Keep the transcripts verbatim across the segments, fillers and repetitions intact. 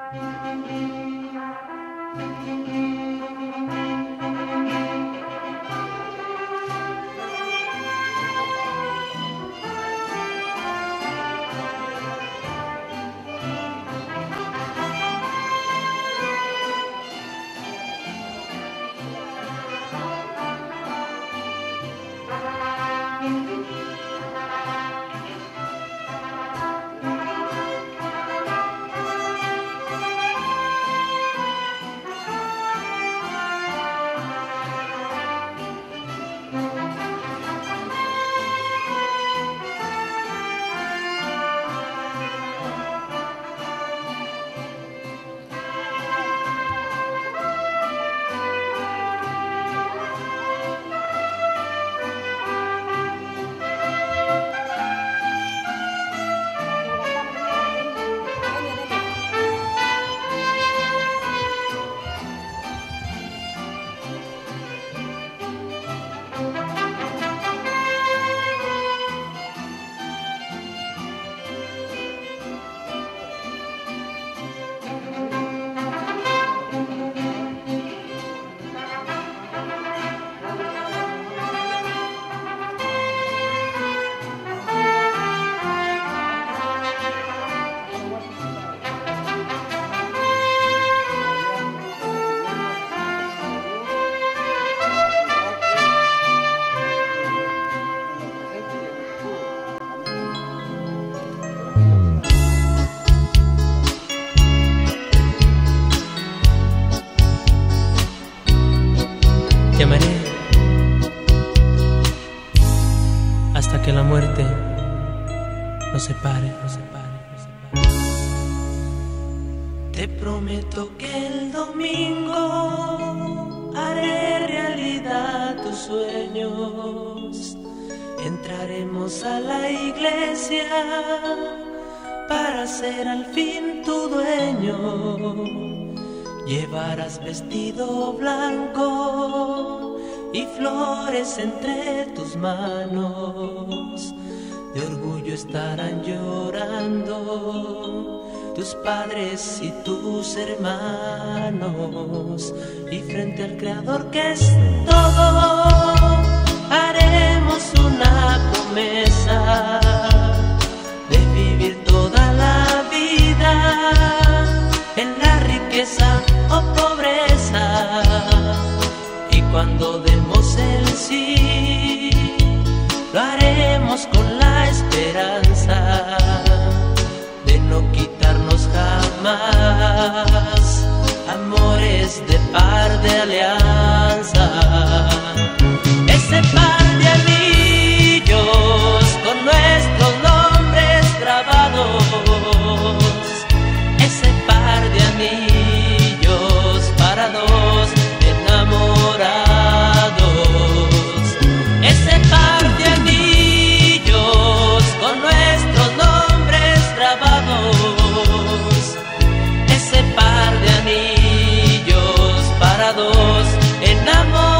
Te amaré hasta que la muerte nos separe, nos separe, nos separe. Te prometo que el domingo haré realidad tus sueños. Entraremos a la iglesia para ser al fin tu dueño. Llevarás vestido blanco y flores entre tus manos. De orgullo estarán llorando tus padres y tus hermanos. Y frente al Creador que es todo, haremos una promesa de vivir toda la vida en la riqueza o pobreza. Y cuando demos el sí, lo haremos con la esperanza de no quitarnos jamás amores de par de alianza. Ese par de anillos con nuestros nombres grabados, ese par de anillos para dos enamorados, ese par de anillos con nuestros nombres grabados, ese par de anillos para dos enamorados.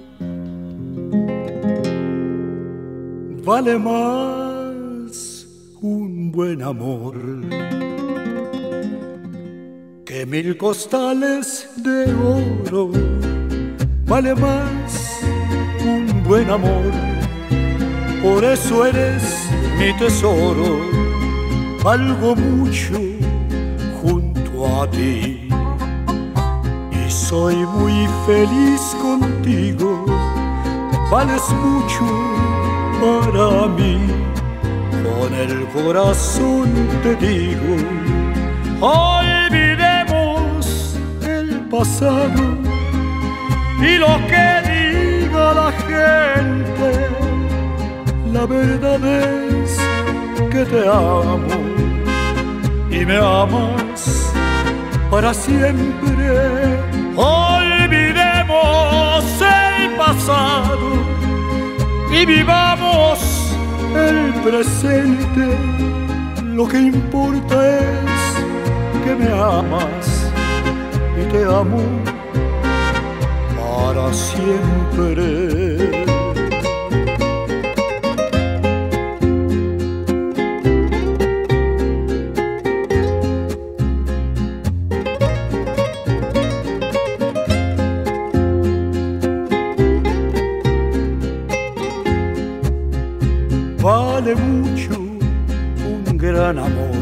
Vale más un buen amor que mil costales de oro. Vale más un buen amor, por eso eres mi tesoro. Valgo mucho junto a ti y soy muy feliz contigo. Vales mucho para mí, con el corazón te digo. Olvidemos el pasado y lo que diga la gente. La verdad es que te amo y me amas para siempre. Olvidemos el pasado y vivamos el presente. Lo que importa es que me amas y te amo para siempre. Vale mucho un gran amor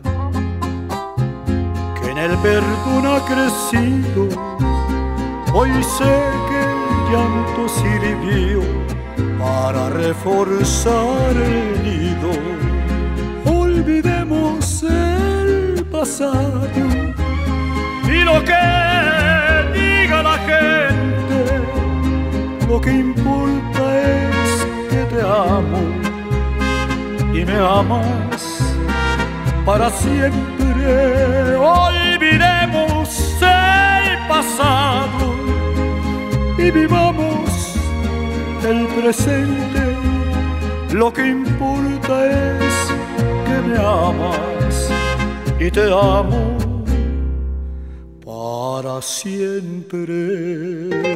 que en el perdón ha crecido. Hoy sé que el llanto sirvió para reforzar el nido. Olvidemos el pasado y lo que diga la gente. Lo que importa es que te amo y me amas para siempre. Olvidemos el pasado y vivamos el presente. Lo que importa es que me amas y te amo para siempre.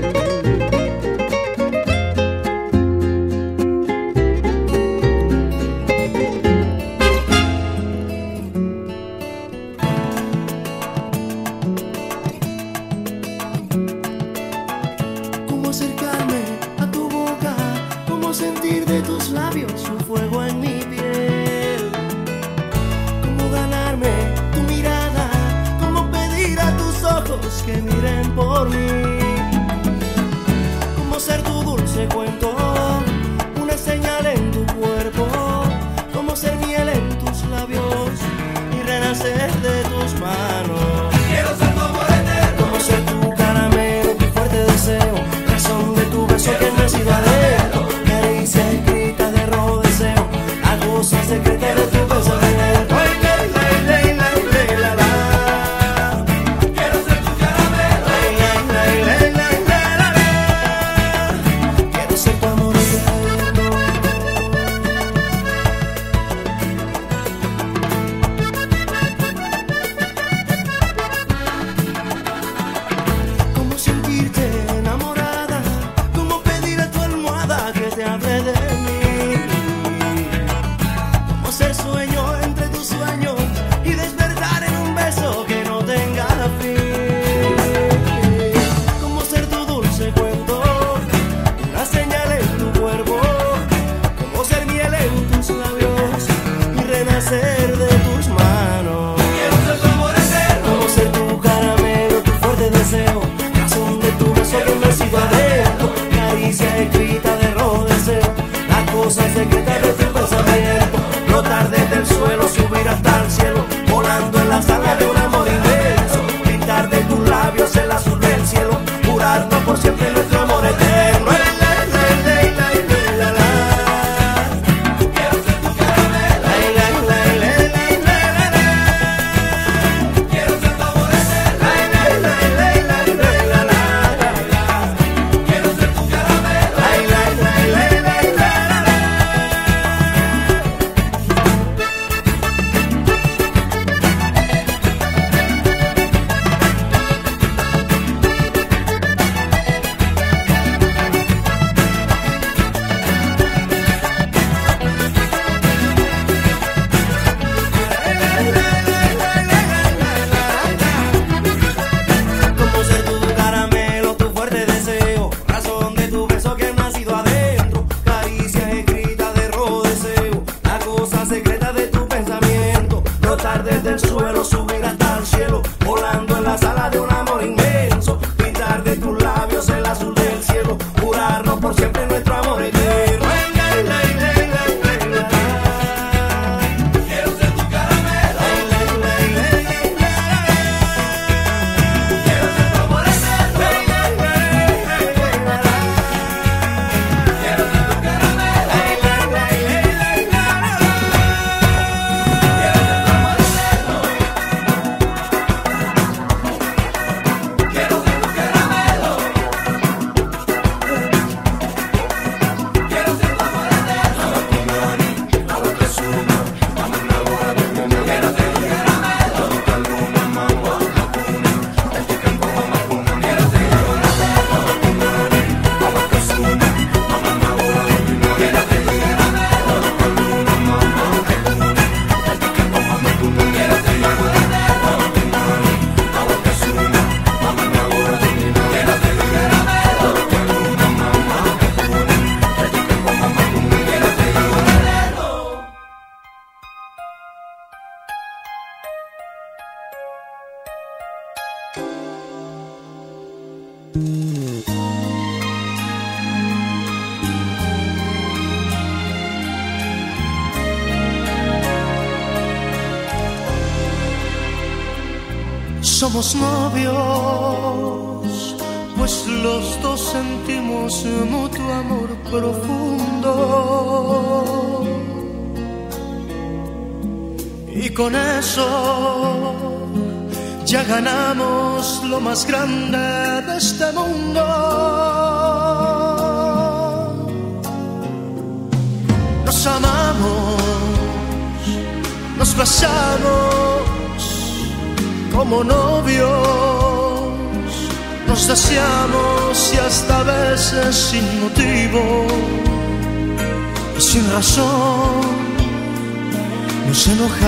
Sentir de tus labios un fuego en mi piel. Cómo ganarme tu mirada, cómo pedir a tus ojos que miren por mí. Cómo ser tu dulce cuento, una señal en tu cuerpo. Cómo ser miel en tus labios y renacer de tus manos. Quiero ser tu amor eterno. Cómo ser tu caramelo, tu fuerte deseo, razón de tu beso que me ha sido adentro. Secreta de rojo deseo, la cosa secreta de tu pensamiento. Ay, la, la, la, la, la, la, la. Quiero ser tu caramelo. Ay, la, la, la, la, la, la, la. Quiero ser tu amor eterno. Cómo sentirte enamorada, cómo pedir a tu almohada que te hable de mí. Cómo ser sueño entre tus sueños y despertar en un beso que no tenga fin. Cómo ser tu dulce cuento, una señal en tu cuerpo. Cómo ser miel en tus labios y renacer de tus manos. Quiero ser tu amor eterno. Cómo ser tu caramelo, tu fuerte deseo, razón de tu beso que me sigo adentro. Caricia escrita de rojo deseo, la cosa secreta de tu pensamiento. Brotar desde el suelo, subir hasta el cielo, volando en las alas de un amor inmenso. Pintar de tus labios el azul del cielo, jurarnos por siempre nuestro amor eterno. La, la, la, la, la, la, la. Quiero ser tu caramelo. La, la, la, la, la, la, la. Quiero ser tu amor eterno. La, la, la, la, la, la, la. Quiero ser tu caramelo. La, la, la, la, la, la, la. desde el suelo, subir hasta el cielo, volando en la sala de un amor inmenso, pintar de tus labios el azul del cielo, jurarnos por siempre nuestro amor eterno. Quiero ser tu caramelo, quiero ser tu amor eterno, quiero ser tu caramelo, Somos novios, pues los dos sentimos mutuo amor profundo. Y con eso ya ganamos lo más grande de este mundo. Nos amamos, nos besamos como novios, nos deseamos y hasta a veces sin motivo y sin razón nos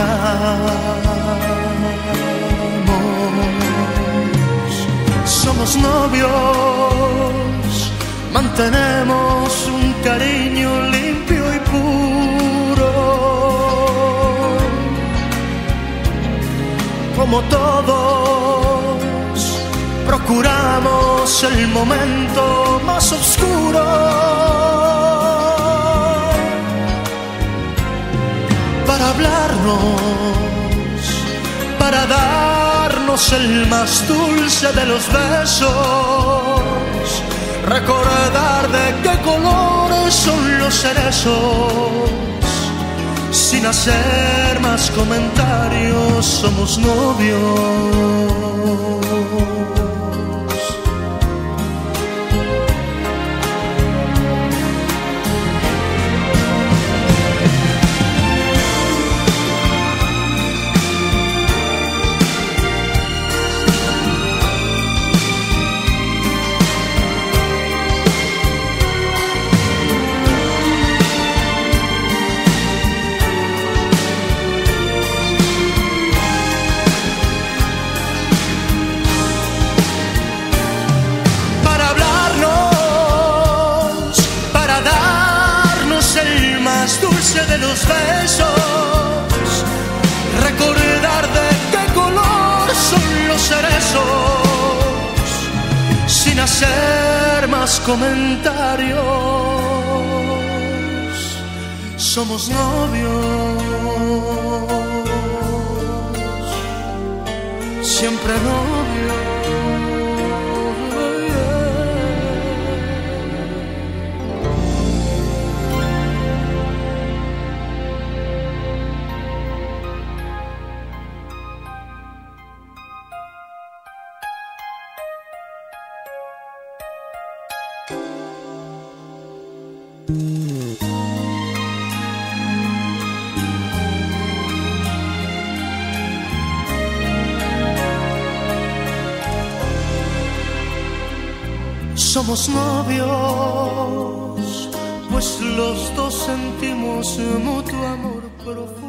enojamos. Somos novios, mantenemos un cariño limpio y puro. Como todos, procuramos el momento más oscuro para hablarnos, para darnos el más dulce de los besos, recordar de qué colores son los cerezos. Sin hacer más comentarios, somos novios. De los besos, recordar de qué color son los cerezos, sin hacer más comentarios, somos novios, siempre novios. Somos novios, pues los dos sentimos mutuo amor profundo.